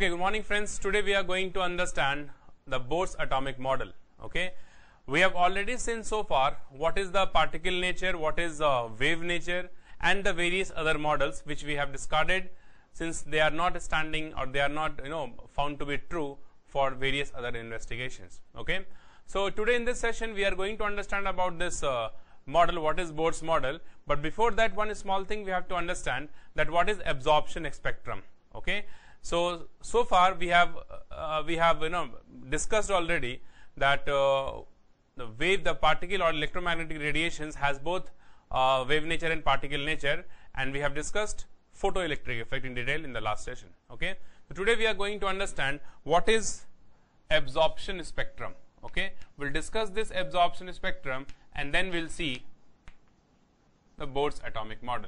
Okay, good morning friends. Today we are going to understand the Bohr's atomic model. Okay, we have already seen so far what is the particle nature, what is wave nature, and the various other models which we have discarded since they are not standing or they are not found to be true for various other investigations. Okay, so today in this session we are going to understand about this model, what is Bohr's model, but before that one small thing we have to understand that what is absorption spectrum. Okay, so far we have discussed already that the particle or electromagnetic radiations has both wave nature and particle nature, and we have discussed photoelectric effect in detail in the last session. Okay, so today we are going to understand what is absorption spectrum. Okay, we'll discuss this absorption spectrum and then we'll see the Bohr's atomic model.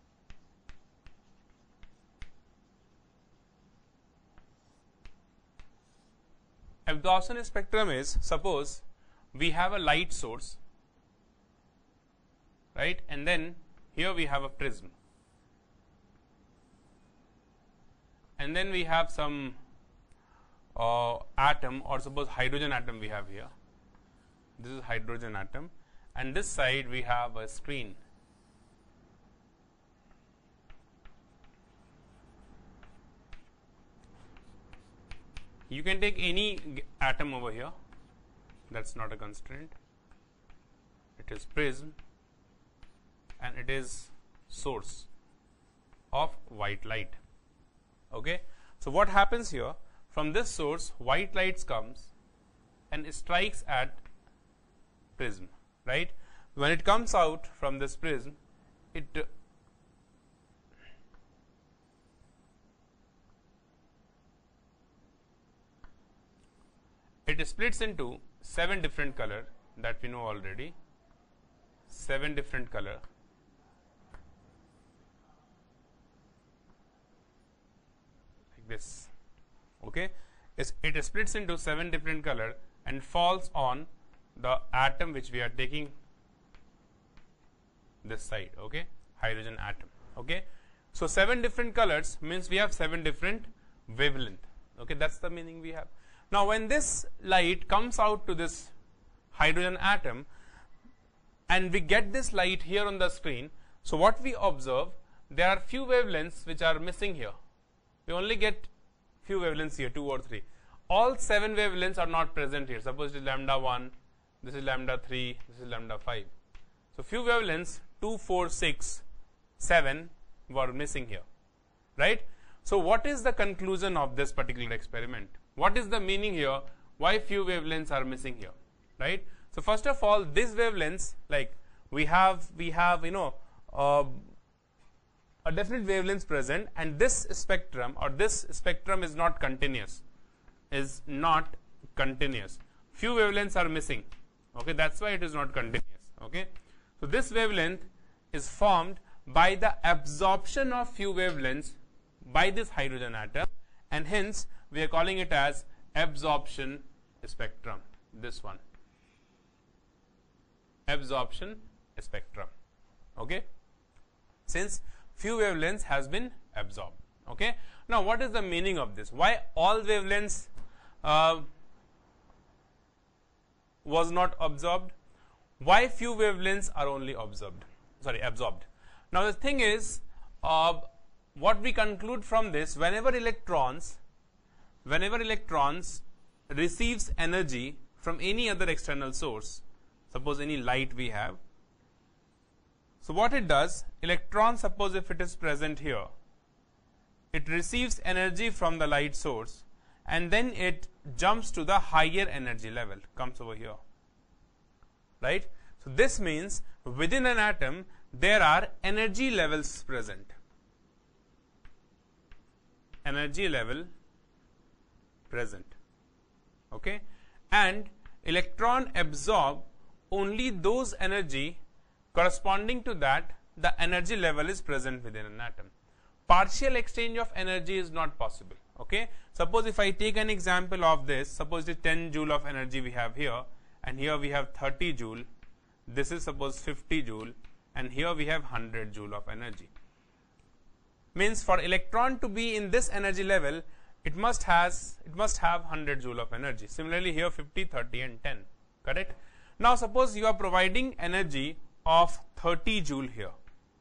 Absorption spectrum is, suppose we have a light source, right, and then here we have a prism, and then we have some atom, or suppose hydrogen atom we have here. This is hydrogen atom, and this side we have a screen. You can take any atom over here, that is not a constraint. It is prism and it is source of white light. Okay. So, what happens here, from this source white light comes and strikes at prism, right. When it comes out from this prism, it splits into 7 different color that we know already, 7 different color, like this. Okay, it splits into 7 different color and falls on the atom which we are taking this side. Okay, hydrogen atom. Okay, so 7 different colors means we have 7 different wavelength. Okay, that's the meaning we have. Now, when this light comes out to this hydrogen atom and we get this light here on the screen, so what we observe, there are few wavelengths which are missing here. We only get few wavelengths here, 2 or 3. All 7 wavelengths are not present here. Suppose it is lambda 1, this is lambda 3, this is lambda 5. So, few wavelengths 2, 4, 6, 7 were missing here, right. So, what is the conclusion of this particular experiment? What is the meaning here? Why few wavelengths are missing here, right? So, first of all, these wavelengths, like we have a definite wavelengths present, and this spectrum is not continuous, Few wavelengths are missing. Okay, that's why it is not continuous. Okay, so this wavelength is formed by the absorption of few wavelengths by this hydrogen atom, and hence we are calling it as absorption spectrum. This one, absorption spectrum. Okay, since few wavelengths has been absorbed. Okay, now what is the meaning of this? Why all wavelengths was not absorbed? Why few wavelengths are only absorbed? Now the thing is, what we conclude from this, whenever electrons receives energy from any other external source, suppose any light we have. So, what it does, electron, suppose if it is present here, it receives energy from the light source and then it jumps to the higher energy level, comes over here, right. So, this means within an atom there are energy levels present, okay, and electron absorb only those energy corresponding to that the energy level is present within an atom. Partial exchange of energy is not possible. Okay, suppose if I take an example of this, suppose it is 10 joule of energy we have here, and here we have 30 joule, this is suppose 50 joule, and here we have 100 joule of energy. Means for electron to be in this energy level, it must have 100 joule of energy. Similarly, here 50, 30 and 10, correct? Now, suppose you are providing energy of 30 joule here,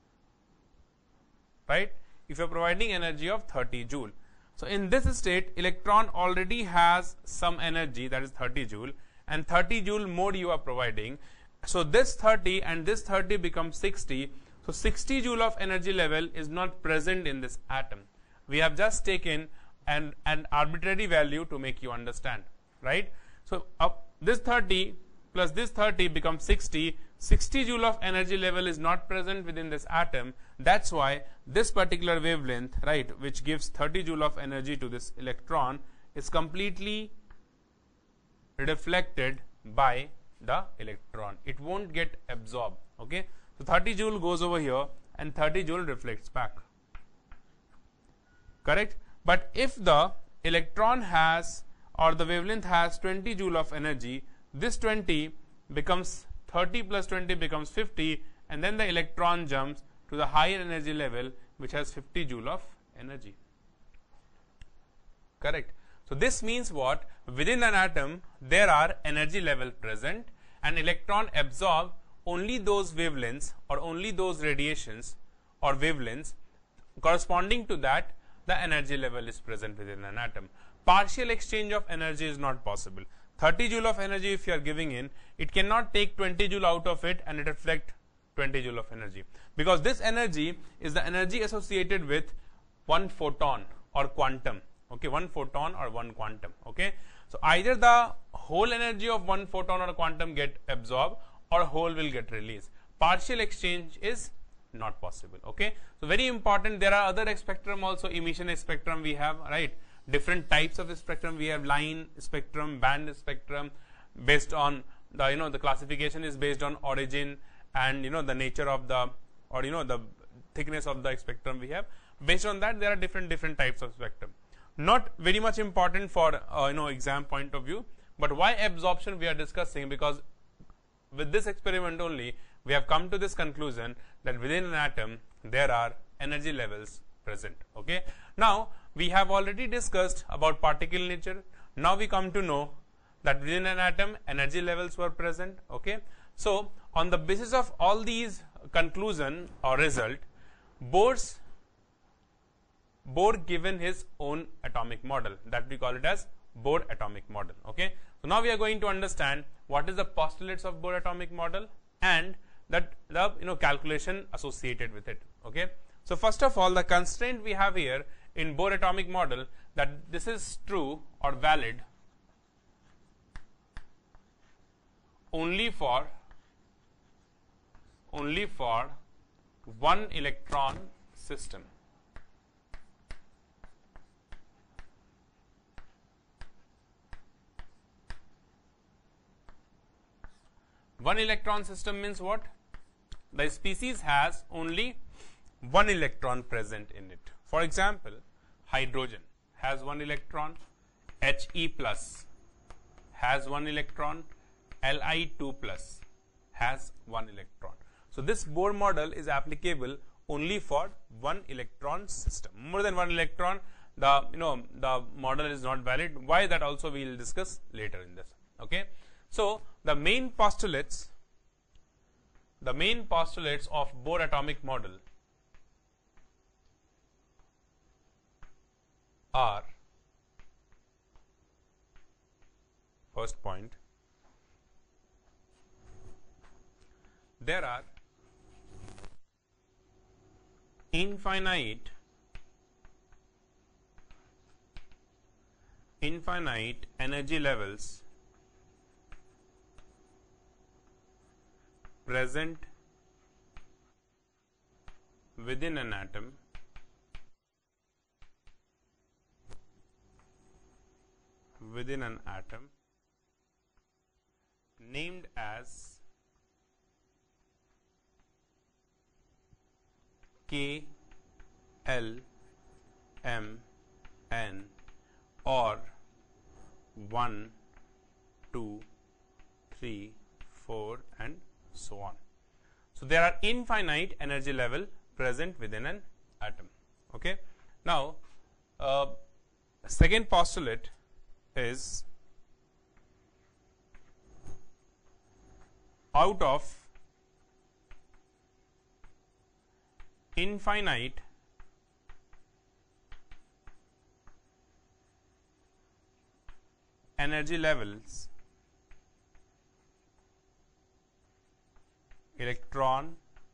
right? If you are providing energy of 30 joule. So, in this state, electron already has some energy, that is 30 joule, and 30 joule more you are providing. So, this 30 and this 30 becomes 60. So, 60 joule of energy level is not present in this atom. We have just taken an arbitrary value to make you understand, right? So, this 30 plus this 30 becomes 60. 60 joule of energy level is not present within this atom. That's why this particular wavelength, right, which gives 30 joule of energy to this electron, is completely reflected by the electron. It won't get absorbed. Okay, so 30 joule goes over here and 30 joule reflects back. Correct? But if the electron has, or the wavelength has 20 joule of energy, this 20 becomes 30 plus 20 becomes 50, and then the electron jumps to the higher energy level, which has 50 joule of energy. Correct? So, this means what? Within an atom, there are energy level present, and electron absorb only those wavelengths or only those radiations or wavelengths corresponding to that the energy level is present within an atom. Partial exchange of energy is not possible. 30 joule of energy if you are giving in, it cannot take 20 joule out of it and it reflect 20 joule of energy, because this energy is the energy associated with one photon or quantum. Okay, one photon or one quantum. Okay, so either the whole energy of one photon or quantum get absorbed or whole will get released. Partial exchange is not possible. Okay, so very important. There are other spectrum also, emission spectrum we have, right? Different types of spectrum we have, line spectrum, band spectrum, based on the the classification is based on origin and the nature of the, or the thickness of the spectrum we have. Based on that, there are different types of spectrum. Not very much important for exam point of view, but why absorption we are discussing, because with this experiment only we have come to this conclusion that within an atom there are energy levels present. Okay, now we have already discussed about particle nature. Now we come to know that within an atom energy levels were present. Okay, so on the basis of all these conclusion or result, Bohr given his own atomic model, that we call it as Bohr atomic model. Okay, so now we are going to understand what is the postulates of Bohr atomic model and that the calculation associated with it. Okay, so first of all, the constraint we have here in Bohr atomic model, that this is true or valid only for one electron system. One electron system means what? The species has only one electron present in it. For example, hydrogen has one electron, He plus has one electron, Li2 plus has one electron. So, this Bohr model is applicable only for one electron system. More than one electron, the the model is not valid. Why? That also we will discuss later in this. Okay. So, the main postulates of Bohr atomic model are, first point, there are infinite energy levels present within an atom named as K, L, M, N, or 1, 2, 3, 4 and so on. So, there are infinite energy level present within an atom. Okay. Now, Second postulate is out of infinite energy levels, electron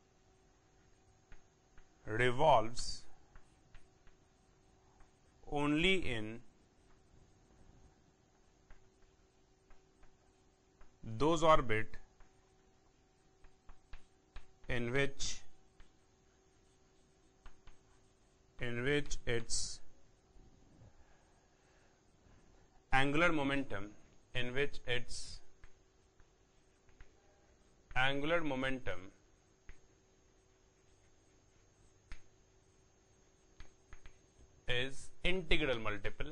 revolves only in those orbits in which its angular momentum is integral multiple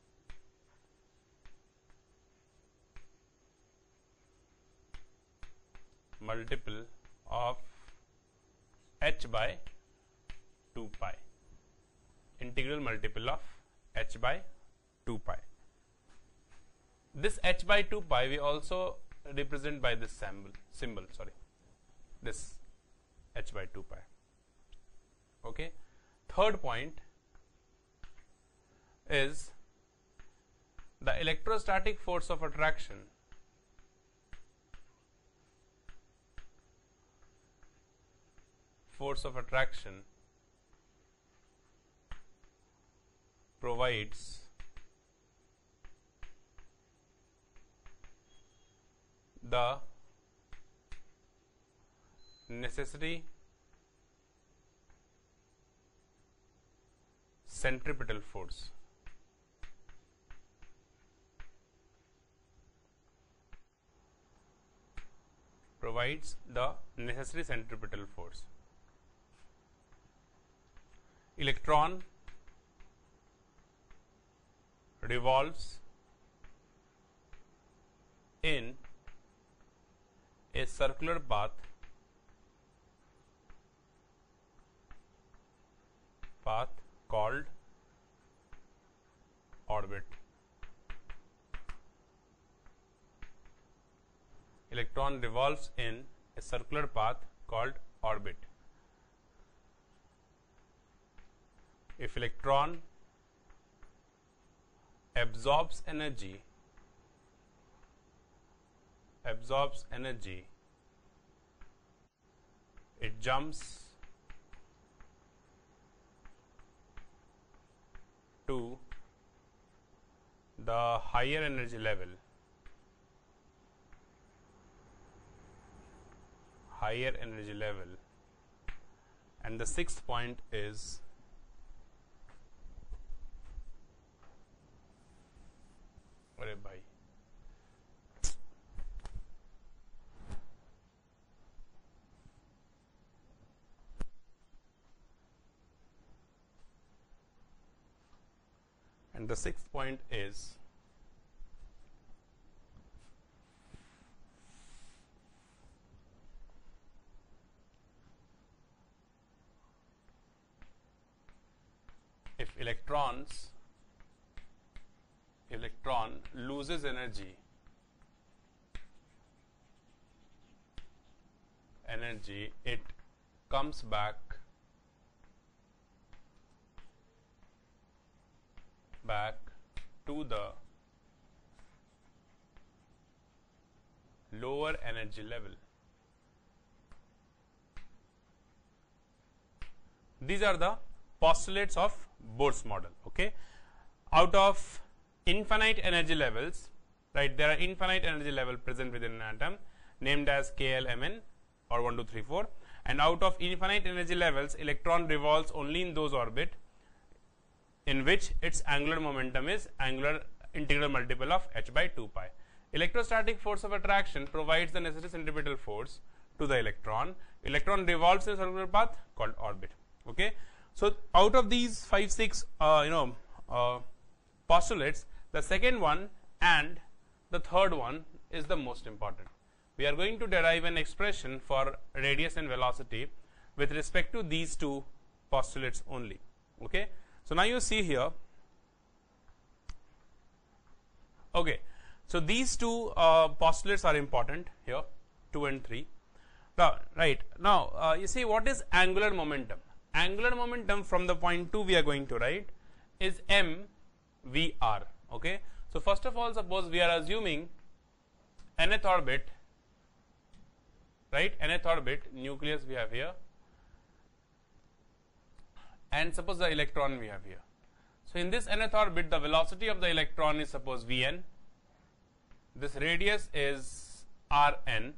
of h by 2 pi, integral multiple of h by 2 pi. This h by 2 pi we also represent by this symbol, this h by 2 pi. Okay. Third point is the electrostatic force of attraction provides the necessary centripetal force. Electron revolves in a circular path called orbit. Electron revolves in a circular path called orbit. If electron absorbs energy, it jumps to the higher energy level, and the sixth point is if electron loses energy, it comes back to the lower energy level. These are the postulates of Bohr's model. Okay, out of infinite energy levels, right, there are infinite energy level present within an atom named as KL, Mn or 1, 2, 3, 4, and out of infinite energy levels, electron revolves only in those orbit in which its angular momentum is angular integral multiple of h by 2 pi. Electrostatic force of attraction provides the necessary centripetal force to the electron. Electron revolves in a circular path called orbit. Okay. So, out of these 5, 6 postulates, the second one and the third one is the most important. We are going to derive an expression for radius and velocity with respect to these two postulates only. Okay. So, now you see here Okay, so these two postulates are important here, 2 and 3. Now, right now, you see what is angular momentum? Angular momentum from the point 2 we are going to write is mvr. Okay, so first of all, suppose we are assuming nth orbit, right? Nth orbit nucleus we have here, and suppose the electron we have here. So in this nth orbit, the velocity of the electron is suppose Vn. This radius is Rn.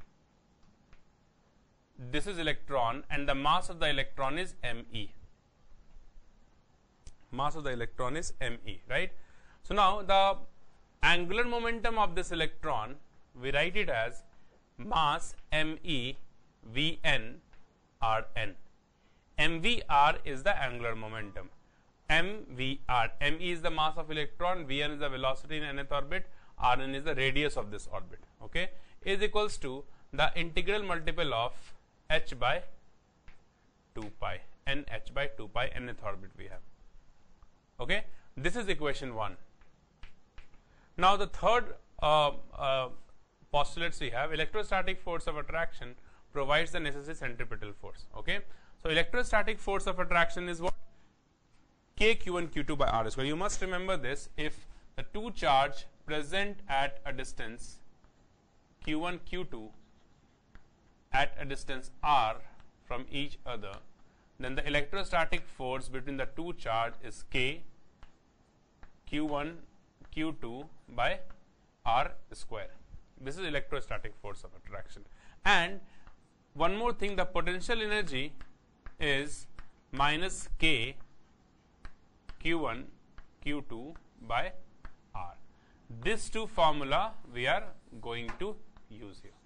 This is electron, and the mass of the electron is me. Mass of the electron is me, right? So now the angular momentum of this electron, we write it as mass me Vn Rn. mvr is the angular momentum. mvr, me is the mass of electron, Vn is the velocity in nth orbit, Rn is the radius of this orbit. Okay, is equals to the integral multiple of h by 2 pi, n h by 2 pi nth orbit we have. Okay, this is equation 1. Now the third postulates we have, electrostatic force of attraction provides the necessary centripetal force. Okay, so electrostatic force of attraction is what? K q1 q2 by r square. You must remember this. If the two charge present at a distance q1 q2 at a distance r from each other, then the electrostatic force between the two charge is K q1 q2 by r square. This is electrostatic force of attraction. And one more thing, the potential energy is minus K q1 q2 by r. These two formula we are going to use here.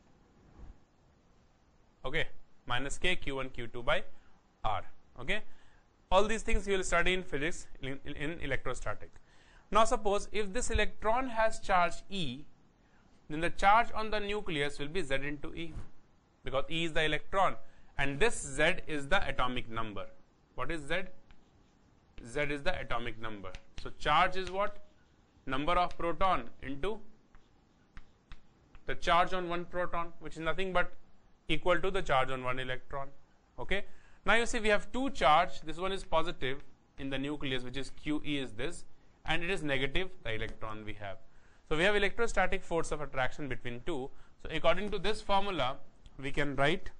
Okay, minus K q1 q2 by r. Okay, all these things you will study in physics in electrostatic. Now suppose if this electron has charge E, then the charge on the nucleus will be Z into E, because E is the electron and this Z is the atomic number. What is Z? Z is the atomic number. So charge is what? Number of proton into the charge on one proton, which is nothing but equal to the charge on one electron. Okay. Now you see we have two charge. This one is positive in the nucleus, which is QE is this, and it is negative, the electron we have. So we have electrostatic force of attraction between two. So according to this formula, we can write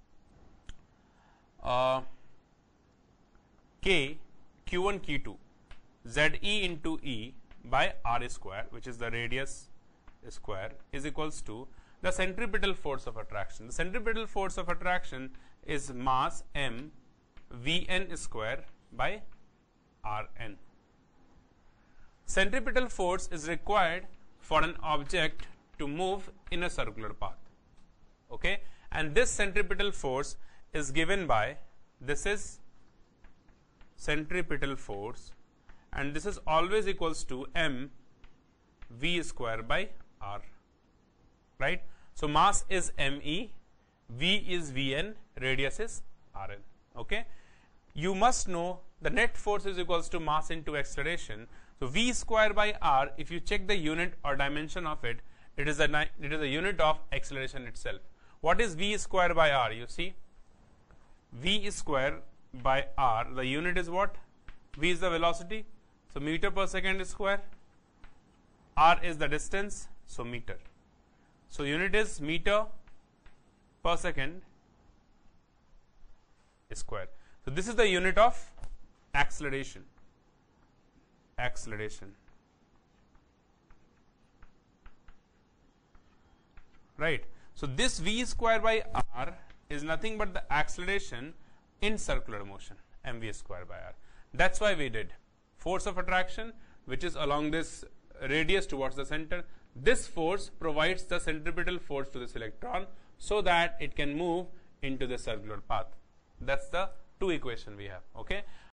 K q1 q2 ZE into E by r square, which is the radius square, is equals to the centripetal force of attraction. The centripetal force of attraction is mass m Vn square by Rn. Centripetal force is required for an object to move in a circular path. Okay, and this centripetal force is given by, this is centripetal force, and this is always equals to m v square by r, right? So mass is me, v is Vn, radius is Rn. Okay, you must know the net force is equals to mass into acceleration. So v square by r, if you check the unit or dimension of it, it is a unit of acceleration itself. What is v square by r? You see, v square by r, the unit is what? V is the velocity, so meter per second square. R is the distance, so meter. So unit is meter per second square. So this is the unit of acceleration. Right. So this v square by r is nothing but the acceleration in circular motion, mv square by r. That's why we did force of attraction, which is along this radius towards the center. This force provides the centripetal force to this electron so that it can move into the circular path. That's the two equation we have. Okay.